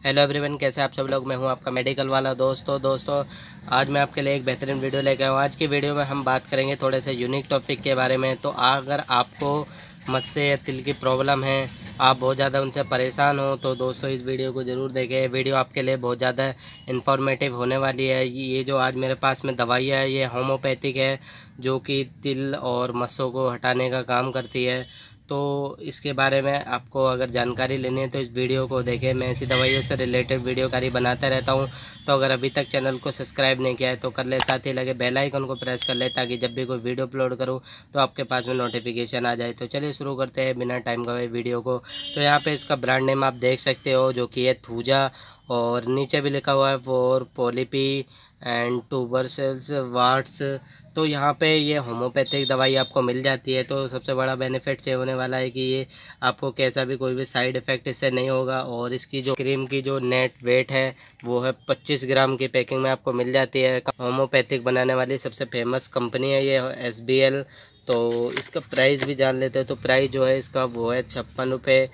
Hello everyone, कैसे आप सब लोग। मैं हूं आपका मेडिकल वाला दोस्तों आज मैं आपके लिए एक बेहतरीन वीडियो लेकर आया हूं। आज की वीडियो में हम बात करेंगे थोड़े से यूनिक टॉपिक के बारे में। तो अगर आपको मस्से या तिल की प्रॉब्लम है, आप बहुत ज़्यादा उनसे परेशान हो, तो दोस्तों इस वीडियो को ज़रूर देखें। वीडियो आपके लिए बहुत ज़्यादा इन्फॉर्मेटिव होने वाली है। ये जो आज मेरे पास में दवाइयाँ है, ये होम्योपैथिक है, जो कि तिल और मस्सों को हटाने का काम करती है। तो इसके बारे में आपको अगर जानकारी लेनी है तो इस वीडियो को देखें। मैं ऐसी दवाइयों से रिलेटेड वीडियो कारी बनाता रहता हूं। तो अगर अभी तक चैनल को सब्सक्राइब नहीं किया है तो कर ले, साथ ही लगे बेल आइकन को प्रेस कर ले, ताकि जब भी कोई वीडियो अपलोड करूं तो आपके पास में नोटिफिकेशन आ जाए। तो चलिए शुरू करते हैं बिना टाइम गवाए वीडियो को। तो यहाँ पे इसका ब्रांड नेम आप देख सकते हो, जो कि है थूजा, और नीचे भी लिखा हुआ है for polypi and tubercles wards. तो यहाँ पे ये होम्योपैथिक दवाई आपको मिल जाती है। तो सबसे बड़ा बेनिफिट ये होने वाला है कि ये आपको कैसा भी कोई भी साइड इफ़ेक्ट इससे नहीं होगा। और इसकी जो क्रीम की जो नेट वेट है वो है 25 ग्राम की पैकिंग में आपको मिल जाती है। होम्योपैथिक बनाने वाली सबसे फेमस कंपनी है ये SBL। तो इसका प्राइस भी जान लेते हैं। तो प्राइस जो है इसका वो है 56 रुपये,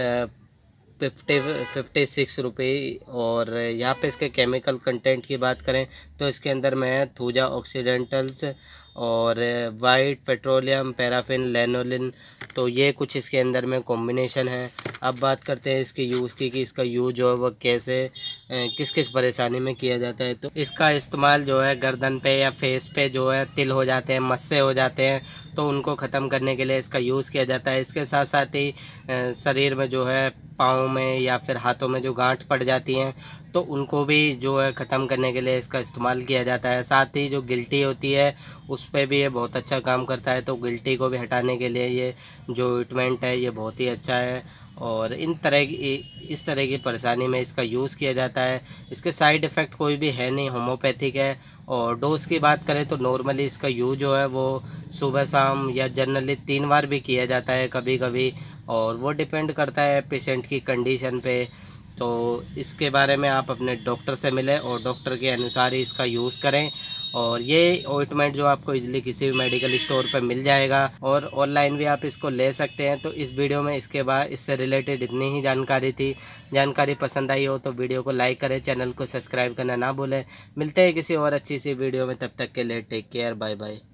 56 रुपये। और यहाँ पे इसके केमिकल कंटेंट की बात करें तो इसके अंदर में है थूजा ऑक्सीडेंटल्स और वाइट पेट्रोलियम, पैराफिन, लेनोलिन। तो ये कुछ इसके अंदर में कॉम्बिनेशन है। अब बात करते हैं इसके यूज़ की, कि इसका यूज़ जो है वह कैसे किस किस परेशानी में किया जाता है। तो इसका इस्तेमाल जो है गर्दन पे या फेस पे जो है तिल हो जाते हैं, मस्से हो जाते हैं, तो उनको ख़त्म करने के लिए इसका यूज़ किया जाता है। इसके साथ साथ ही शरीर में जो है पाँव में या फिर हाथों में जो गांठ पड़ जाती हैं, तो उनको भी जो है ख़त्म करने के लिए इसका इस्तेमाल किया जाता है। साथ ही जो गिल्टी होती है उस पर भी ये बहुत अच्छा काम करता है। तो गिल्टी को भी हटाने के लिए ये जो ऑइंटमेंट है ये बहुत ही अच्छा है। और इस तरह की परेशानी में इसका यूज़ किया जाता है। इसके साइड इफ़ेक्ट कोई भी है नहीं, होम्योपैथिक है। और डोज़ की बात करें तो नॉर्मली इसका यूज़ जो है वो सुबह शाम या जनरली 3 बार भी किया जाता है कभी कभी, और वो डिपेंड करता है पेशेंट की कंडीशन पे। तो इसके बारे में आप अपने डॉक्टर से मिलें और डॉक्टर के अनुसार ही इसका यूज़ करें। और ये ऑइंटमेंट जो आपको इजीली किसी भी मेडिकल स्टोर पर मिल जाएगा, और ऑनलाइन भी आप इसको ले सकते हैं। तो इस वीडियो में इसके बाद इससे रिलेटेड इतनी ही जानकारी थी। जानकारी पसंद आई हो तो वीडियो को लाइक करें, चैनल को सब्सक्राइब करना ना भूलें। मिलते हैं किसी और अच्छी सी वीडियो में, तब तक के लिए टेक केयर, बाय बाय।